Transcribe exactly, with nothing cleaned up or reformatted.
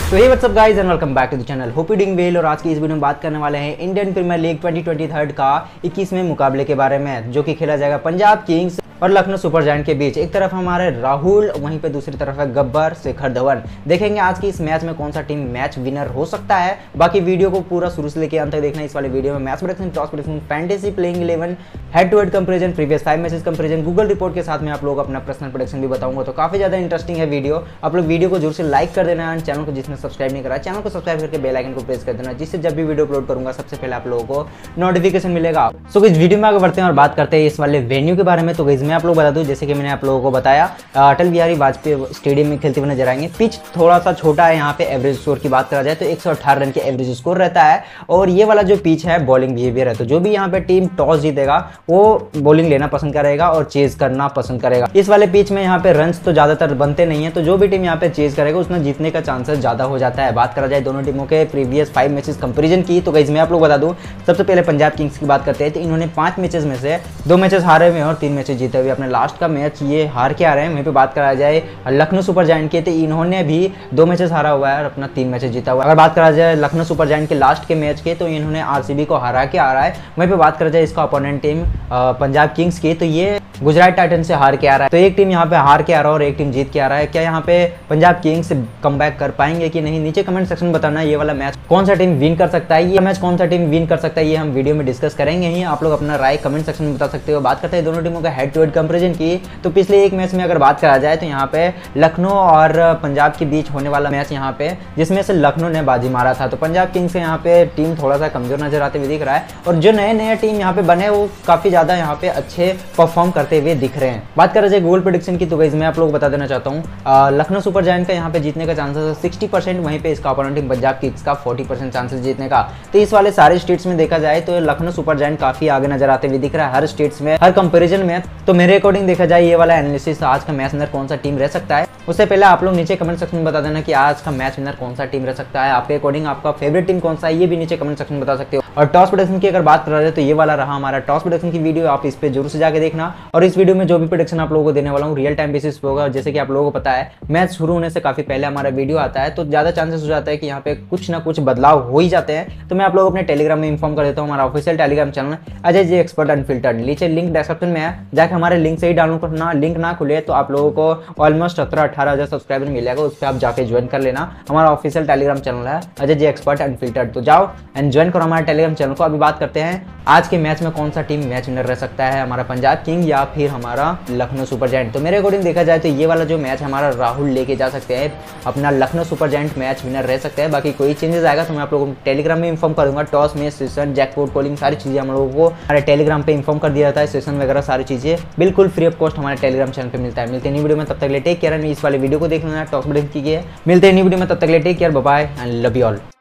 तो hey WhatsApp guys and welcome back to the channel, hope you doing well. और आज की इस वीडियो में बात करने वाले हैं Indian premier league twenty twenty three का इक्कीसवें मुकाबले के बारे में, जो कि खेला जाएगा पंजाब किंग्स और लखनऊ सुपर जायंट के बीच। एक तरफ हमारे राहुल, वहीं पे दूसरी तरफ है गब्बर शिखर धवन। देखेंगे आज की इस मैच में कौन सा टीम मैच विनर हो सकता है। बाकी वीडियो को पूरा शुरू से लेकर अंत तक देखना। इस वाले वीडियो में match prediction, toss prediction, fantasy playing eleven, head to head comparison, previous five matches comparison, Google report के साथ में आप लोग अपना पर्सनल प्रेडिक्शन भी बताऊंगा। तो काफी ज्यादा इंटरेस्टिंग है वीडियो। आप लोग वीडियो को जरूर से लाइक कर देना एंड चैनल को जिसने सब्सक्राइब नहीं करा चैनल को सब्सक्राइब करके बेल आइकन को प्रेस कर देना, जिससे जब भी वीडियो अपलोड करूंगा सबसे पहले आप लोगों को नोटिफिकेशन मिलेगा। सो इस वीडियो में आगे बढ़ते हैं और बात करते हैं इस वाले वेन्यू के बारे में। तो मैं आप लोग बता दूं, जैसे कि मैंने आप लोगों को बताया, अटल बिहारी वाजपेयी स्टेडियम में खेलते हुए नजर आएंगे। पिच थोड़ा सा छोटा है, यहाँ पे एवरेज स्कोर की बात करा जाए तो एक सौ अठारह रन के एवरेज स्कोर रहता है। और ये वाला जो पिच है बॉलिंग बिहेवियर है, तो जो भी यहाँ पे टीम टॉस जीतेगा वो बॉलिंग लेना पसंद करेगा और चेज करना पसंद करेगा। इस वाले पिच में यहाँ पे रन्स तो ज्यादातर बनते नहीं है, तो जो भी टीम यहाँ पे चेज करेगा उसमें जीतने का चांसेस ज्यादा हो जाता है। बात करा जाए दोनों टीमों के प्रीवियस फाइव मैचेस कंपैरिजन की, तो गाइस मैं आप लोग बता दूं, सबसे पहले पंजाब किंग्स की बात करते हैं तो इन्होंने पांच मैचेस में से दो मैचेस हारे हुए और तीन मैचेस जीते हुए। अपने लास्ट का मैच ये हार के आ रहे हैं। वहीं पे बात करा जाए लखनऊ सुपर जायंट की, तो इन्होंने भी दो मैचेस हारा हुआ है और अपना तीन मैचेस जीता हुआ है। अगर बात करा जाए लखनऊ सुपर जायंट के लास्ट के मैच के, तो इन्होंने आरसीबी को हरा के आ रहा है। वहीं पे बात करा जाए इसका अपोनेंट टीम पंजाब किंग्स की, तो ये गुजरात टाइटन से हार के आ रहा है। तो एक टीम यहाँ पे हार के आ रहा है और एक टीम जीत के आ रहा है। क्या यहाँ पे पंजाब किंग्स कमबैक कर पाएंगे कि नहीं, नीचे कमेंट सेक्शन में बताना। ये वाला मैच कौन सा टीम विन कर सकता है, ये मैच कौन सा टीम विन कर सकता है, ये हम वीडियो में डिस्कस करेंगे ही। आप लोग अपना राय कमेंट सेक्शन में बता सकते हो। बात करते हैं दोनों टीमों का हेड टू हेड कंपैरिजन की, तो पिछले एक मैच में अगर बात करा जाए तो यहाँ पे लखनऊ और पंजाब के बीच होने वाला मैच यहाँ पे, जिसमें से लखनऊ ने बाजी मारा था। तो पंजाब किंग्स से यहाँ पे टीम थोड़ा सा कमजोर नजर आते हुए दिख रहा है और जो नए नए टीम यहाँ पे बने वो काफी ज्यादा यहाँ पे अच्छे परफॉर्म करते हुए दिख रहे हैं। बात करें जाए गूगल प्रेडिक्शन की, तो गाइस मैं आप लोग बता देना चाहता हूँ, लखनऊ सुपर जायंट का यहाँ पे जीतने का चांसेस है सिक्सटी परसेंट, वहीं पे इसका अपोनेंट टीम पंजाब किंग्स का फोर्टी परसेंट चांसेस जीतने का। तो इस वाले सारे स्टेट्स में देखा जाए तो लखनऊ सुपर जायंट काफी आगे नजर आते हुए दिख रहा है हर स्टेट्स में, हर कंपेरिजन में। तो मेरे अकॉर्डिंग देखा जाए ये वाला एनालिसिस आज का मैच विनर कौन सा टीम रह सकता है, उससे पहले आप लोग नीचे कमेंट सेक्शन में बता देना कि आज का मैच विनर कौन सा टीम रह सकता है। आपके अकॉर्डिंग आपका फेवरेट टीम कौन सा है, ये भी नीचे कमेंट सेक्शन में बता सकते हो। और टॉस प्रेडिक्शन की अगर बात करा जाए तो ये वाला रहा हमारा टॉस प्रेडिक्शन की वीडियो, आप इस पे जरूर से जाके देखना। और इस वीडियो में जो भी प्रेडिक्शन आप लोगों को देने वाला हूँ रियल टाइम बेसिस पे होगा। जैसे कि आप लोगों को पता है मैच शुरू होने से काफी पहले हमारा वीडियो आता है, तो ज्यादा चांसेस हो जाता है कि यहाँ पे कुछ ना कुछ बदलाव हो ही जाते हैं। तो मैं आप लोगों को अपने टेलीग्राम में इन्फॉर्म कर देता हूँ। हमारा official Telegram channel Ajay ji expert unfiltered, नीचे लिंक डिस्क्रिप्शन में है, जाके हमारे लिंक से ही डाउनलोड करना। लिंक ना खुले तो आप लोगों को ऑलमोस्ट सत्रह अठारह हजार सब्सक्राइबर मिलेगा, उस पर आप जाके ज्वाइन कर लेना। हमारा ऑफिशियल टेलीग्राम चैनल है अजय जी एक्सपर्ट अनफिल्टर्ड, तो जाओ एंड ज्वाइन करो हमारे टेलीग्राम चैनल को। अभी बात करते हैं आज के मैच में कौन सा टीम मैच विनर रह सकता है, हमारा पंजाब किंग या फिर हमारा लखनऊ सुपर जायंट। तो मेरे अकॉर्डिंग देखा जाए तो ये वाला जो मैच हमारा राहुल लेके जा सकते हैं, अपना Lucknow super giant match winner रह सकता है। बाकी कोई चेंजेस आएगा तो मैं आप लोगों को टेलीग्राम में इन्फॉर्म करूंगा। टॉस में सेशन, जैकपॉट, कॉलिंग, सारी चीजें हम लोगों को हमारे टेलीग्राम पे इन्फॉर्म कर दिया जाता है। सेशन वगैरह सारी चीजें बिल्कुल फ्री ऑफ कॉस्ट हमारे टेलीग्राम चैनल पे मिलता है। मिलते हैं न्यू वीडियो में, तब तक ले टेक केयर। इस वाले वीडियो को देख लेना, टॉस ब्रेक की है। मिलते हैं न्यू वीडियो में, तब तक ले take care, bye bye and love you all.